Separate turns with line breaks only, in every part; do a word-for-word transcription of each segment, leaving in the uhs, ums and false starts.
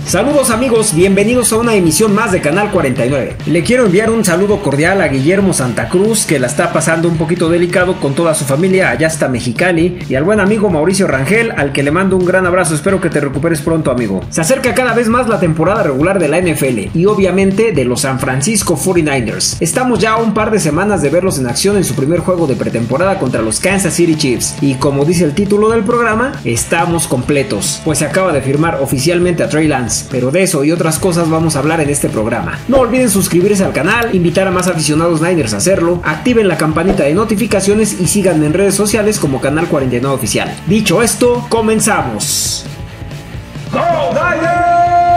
Saludos amigos, bienvenidos a una emisión más de Canal cuarenta y nueve. Le quiero enviar un saludo cordial a Guillermo Santa Cruz, que la está pasando un poquito delicado con toda su familia allá hasta Mexicali, y al buen amigo Mauricio Rangel, al que le mando un gran abrazo. Espero que te recuperes pronto, amigo. Se acerca cada vez más la temporada regular de la N F L y obviamente de los San Francisco cuarenta y nueve ers. Estamos ya a un par de semanas de verlos en acción en su primer juego de pretemporada contra los Kansas City Chiefs, y como dice el título del programa, estamos completos, pues se acaba de firmar oficialmente a Trey Lance. Pero de eso y otras cosas vamos a hablar en este programa. No olviden suscribirse al canal, invitar a más aficionados Niners a hacerlo, activen la campanita de notificaciones y síganme en redes sociales como Canal cuarenta y nueve Oficial. Dicho esto, comenzamos. ¡Go Niners!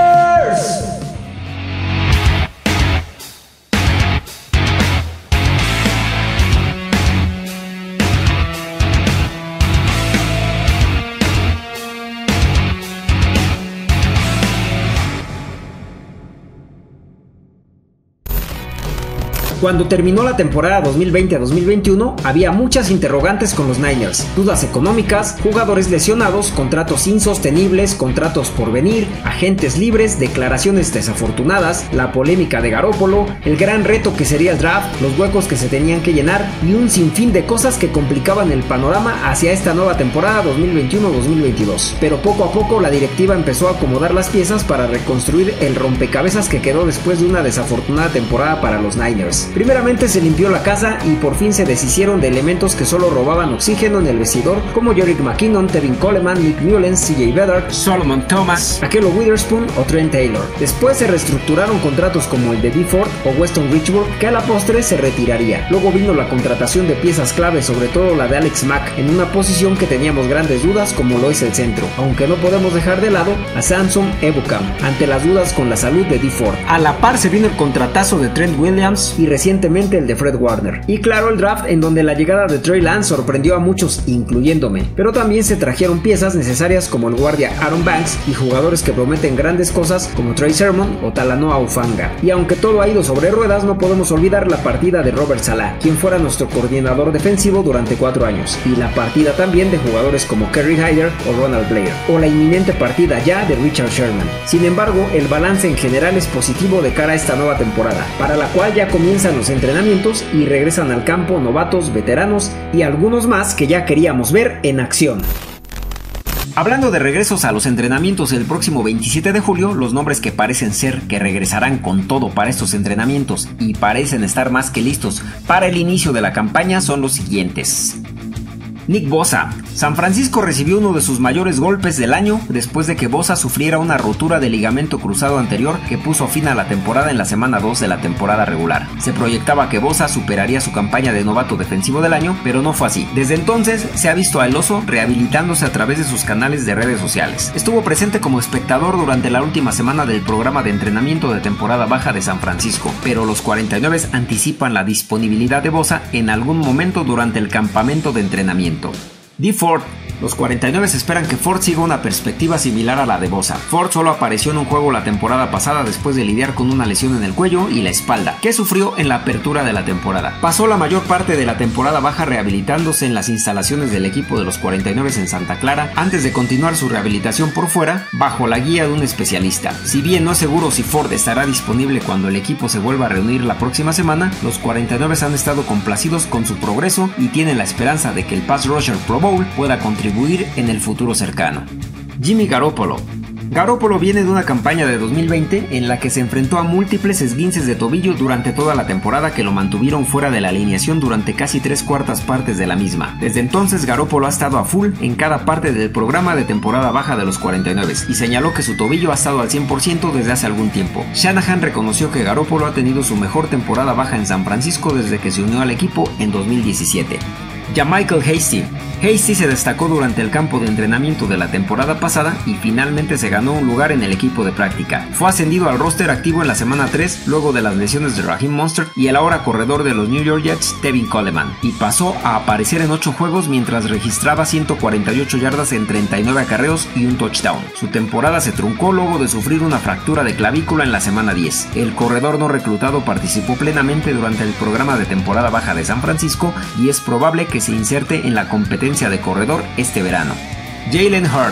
Cuando terminó la temporada dos mil veinte a dos mil veintiuno, había muchas interrogantes con los Niners, dudas económicas, jugadores lesionados, contratos insostenibles, contratos por venir, agentes libres, declaraciones desafortunadas, la polémica de Garoppolo, el gran reto que sería el draft, los huecos que se tenían que llenar y un sinfín de cosas que complicaban el panorama hacia esta nueva temporada dos mil veintiuno dos mil veintidós. Pero poco a poco la directiva empezó a acomodar las piezas para reconstruir el rompecabezas que quedó después de una desafortunada temporada para los Niners. Primeramente se limpió la casa y por fin se deshicieron de elementos que solo robaban oxígeno en el vestidor, como Jerick McKinnon, Tevin Coleman, Nick Mullens, C J Beathard, Solomon Thomas, Ahkello Witherspoon o Trent Taylor. Después se reestructuraron contratos como el de Dee Ford o Weston Richburg, que a la postre se retiraría. Luego vino la contratación de piezas clave, sobre todo la de Alex Mack, en una posición que teníamos grandes dudas como lo es el centro, aunque no podemos dejar de lado a Samson Ebukam ante las dudas con la salud de Dee Ford. A la par se vino el contratazo de Trent Williams y recientemente el de Fred Warner. Y claro, el draft, en donde la llegada de Trey Lance sorprendió a muchos, incluyéndome. Pero también se trajeron piezas necesarias como el guardia Aaron Banks y jugadores que prometen grandes cosas como Trey Sermon o Talanoa Ufanga. Y aunque todo ha ido sobre ruedas, no podemos olvidar la partida de Robert Saleh, quien fuera nuestro coordinador defensivo durante cuatro años. Y la partida también de jugadores como Kerry Hyder o Ronald Blair. O la inminente partida ya de Richard Sherman. Sin embargo, el balance en general es positivo de cara a esta nueva temporada, para la cual ya comienzan los entrenamientos y regresan al campo novatos, veteranos y algunos más que ya queríamos ver en acción. Hablando de regresos a los entrenamientos el próximo veintisiete de julio, los nombres que parecen ser que regresarán con todo para estos entrenamientos y parecen estar más que listos para el inicio de la campaña son los siguientes. Nick Bosa. San Francisco recibió uno de sus mayores golpes del año después de que Bosa sufriera una rotura de ligamento cruzado anterior que puso fin a la temporada en la semana dos de la temporada regular. Se proyectaba que Bosa superaría su campaña de novato defensivo del año, pero no fue así. Desde entonces se ha visto al oso rehabilitándose a través de sus canales de redes sociales. Estuvo presente como espectador durante la última semana del programa de entrenamiento de temporada baja de San Francisco, pero los cuarenta y nueve anticipan la disponibilidad de Bosa en algún momento durante el campamento de entrenamiento. Dee Ford. Los cuarenta y nueve esperan que Ford siga una perspectiva similar a la de Bosa. Ford solo apareció en un juego la temporada pasada después de lidiar con una lesión en el cuello y la espalda, que sufrió en la apertura de la temporada. Pasó la mayor parte de la temporada baja rehabilitándose en las instalaciones del equipo de los cuarenta y nueve en Santa Clara, antes de continuar su rehabilitación por fuera, bajo la guía de un especialista. Si bien no es seguro si Ford estará disponible cuando el equipo se vuelva a reunir la próxima semana, los cuarenta y nueve han estado complacidos con su progreso y tienen la esperanza de que el pass rusher Pro Bowl pueda contribuir en el futuro cercano. Jimmy Garoppolo. Garoppolo viene de una campaña de dos mil veinte en la que se enfrentó a múltiples esguinces de tobillo durante toda la temporada que lo mantuvieron fuera de la alineación durante casi tres cuartas partes de la misma. Desde entonces Garoppolo ha estado a full en cada parte del programa de temporada baja de los cuarenta y nueve y señaló que su tobillo ha estado al cien por ciento desde hace algún tiempo. Shanahan reconoció que Garoppolo ha tenido su mejor temporada baja en San Francisco desde que se unió al equipo en dos mil diecisiete. JaMycal Hasty. Hasty se destacó durante el campo de entrenamiento de la temporada pasada y finalmente se ganó un lugar en el equipo de práctica. Fue ascendido al roster activo en la semana tres luego de las lesiones de Raheem Mostert y el ahora corredor de los New York Jets, Tevin Coleman, y pasó a aparecer en ocho juegos mientras registraba ciento cuarenta y ocho yardas en treinta y nueve acarreos y un touchdown. Su temporada se truncó luego de sufrir una fractura de clavícula en la semana diez. El corredor no reclutado participó plenamente durante el programa de temporada baja de San Francisco y es probable que se inserte en la competencia de corredor este verano. Jalen Hurd.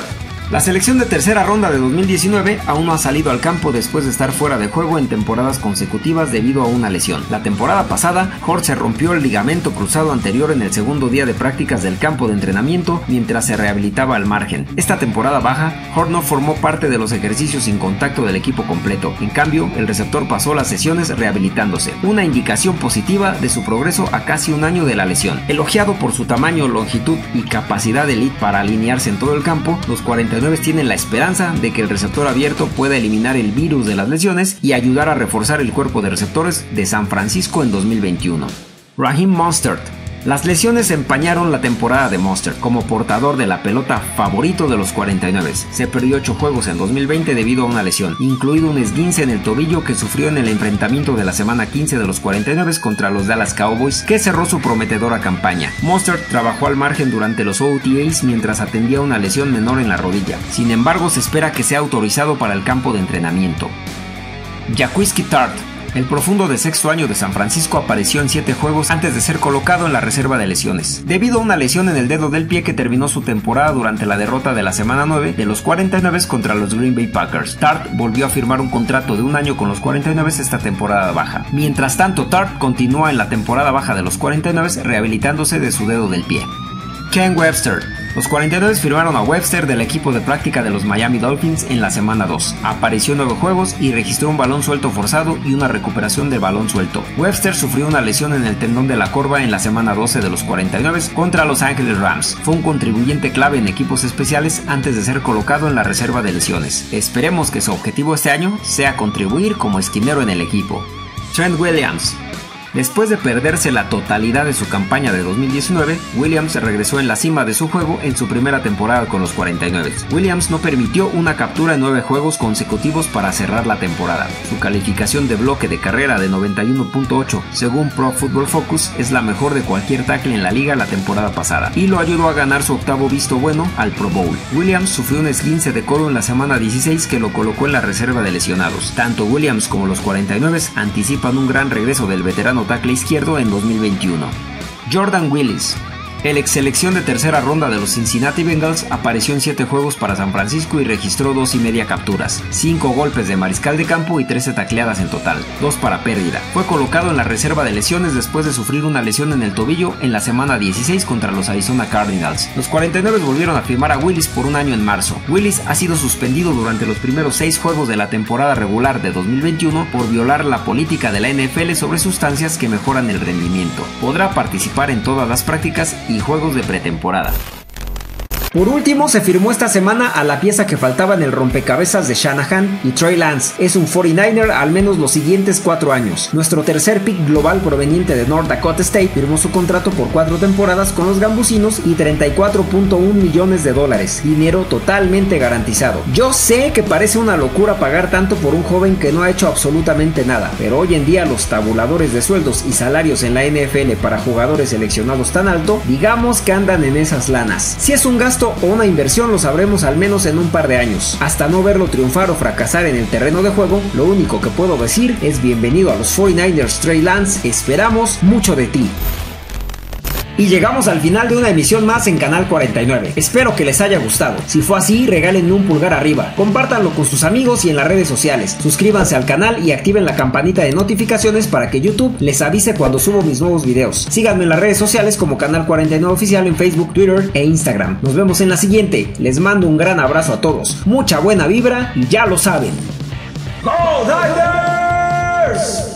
La selección de tercera ronda de dos mil diecinueve aún no ha salido al campo después de estar fuera de juego en temporadas consecutivas debido a una lesión. La temporada pasada, Hort se rompió el ligamento cruzado anterior en el segundo día de prácticas del campo de entrenamiento mientras se rehabilitaba al margen. Esta temporada baja, Hort no formó parte de los ejercicios sin contacto del equipo completo. En cambio, el receptor pasó las sesiones rehabilitándose, una indicación positiva de su progreso a casi un año de la lesión. Elogiado por su tamaño, longitud y capacidad elite para alinearse en todo el campo, los cuarenta y nueve tienen la esperanza de que el receptor abierto pueda eliminar el virus de las lesiones y ayudar a reforzar el cuerpo de receptores de San Francisco en dos mil veintiuno. Raheem Mostert. Las lesiones empañaron la temporada de Mostert como portador de la pelota favorito de los cuarenta y nueve. Se perdió ocho juegos en dos mil veinte debido a una lesión, incluido un esguince en el tobillo que sufrió en el enfrentamiento de la semana quince de los cuarenta y nueve contra los Dallas Cowboys, que cerró su prometedora campaña. Mostert trabajó al margen durante los O T As mientras atendía una lesión menor en la rodilla. Sin embargo, se espera que sea autorizado para el campo de entrenamiento. Jaquiski Tartt. El profundo de sexto año de San Francisco apareció en siete juegos antes de ser colocado en la reserva de lesiones, debido a una lesión en el dedo del pie que terminó su temporada durante la derrota de la semana nueve de los cuarenta y nueve contra los Green Bay Packers. Tartt volvió a firmar un contrato de un año con los cuarenta y nueve esta temporada baja. Mientras tanto, Tartt continúa en la temporada baja de los cuarenta y nueve rehabilitándose de su dedo del pie. Ken Webster. Los cuarenta y nueve firmaron a Webster del equipo de práctica de los Miami Dolphins en la semana dos. Apareció en nueve juegos y registró un balón suelto forzado y una recuperación de balón suelto. Webster sufrió una lesión en el tendón de la corva en la semana doce de los cuarenta y nueve contra Los Angeles Rams. Fue un contribuyente clave en equipos especiales antes de ser colocado en la reserva de lesiones. Esperemos que su objetivo este año sea contribuir como esquinero en el equipo. Trent Williams. Después de perderse la totalidad de su campaña de dos mil diecinueve, Williams regresó en la cima de su juego en su primera temporada con los cuarenta y nueve. Williams no permitió una captura en nueve juegos consecutivos para cerrar la temporada. Su calificación de bloque de carrera de noventa y uno punto ocho, según Pro Football Focus, es la mejor de cualquier tackle en la liga la temporada pasada, y lo ayudó a ganar su octavo visto bueno al Pro Bowl. Williams sufrió un esguince de codo en la semana dieciséis que lo colocó en la reserva de lesionados. Tanto Williams como los cuarenta y nueve anticipan un gran regreso del veterano tackle izquierdo en dos mil veintiuno. Jordan Willis. El ex selección de tercera ronda de los Cincinnati Bengals apareció en siete juegos para San Francisco y registró dos y media capturas, cinco golpes de mariscal de campo y trece tacleadas en total, dos para pérdida. Fue colocado en la reserva de lesiones después de sufrir una lesión en el tobillo en la semana dieciséis contra los Arizona Cardinals. Los cuarenta y nueve volvieron a firmar a Willis por un año en marzo. Willis ha sido suspendido durante los primeros seis juegos de la temporada regular de dos mil veintiuno por violar la política de la N F L sobre sustancias que mejoran el rendimiento. Podrá participar en todas las prácticas y juegos de pretemporada. Por último, se firmó esta semana a la pieza que faltaba en el rompecabezas de Shanahan y Trey Lance. Es un cuarenta y nueve er al menos los siguientes cuatro años. Nuestro tercer pick global proveniente de North Dakota State firmó su contrato por cuatro temporadas con los Gambusinos y treinta y cuatro punto uno millones de dólares, dinero totalmente garantizado. Yo sé que parece una locura pagar tanto por un joven que no ha hecho absolutamente nada, pero hoy en día los tabuladores de sueldos y salarios en la N F L para jugadores seleccionados tan alto, digamos que andan en esas lanas. Si es un gasto o una inversión lo sabremos al menos en un par de años. Hasta no verlo triunfar o fracasar en el terreno de juego, lo único que puedo decir es bienvenido a los cuarenta y nueve ers Trey Lance, esperamos mucho de ti. Y llegamos al final de una emisión más en Canal cuarenta y nueve. Espero que les haya gustado. Si fue así, regálenme un pulgar arriba, compártanlo con sus amigos y en las redes sociales. Suscríbanse al canal y activen la campanita de notificaciones para que YouTube les avise cuando subo mis nuevos videos. Síganme en las redes sociales como Canal cuarenta y nueve Oficial en Facebook, Twitter e Instagram. Nos vemos en la siguiente. Les mando un gran abrazo a todos. Mucha buena vibra y ya lo saben. ¡Go Niners!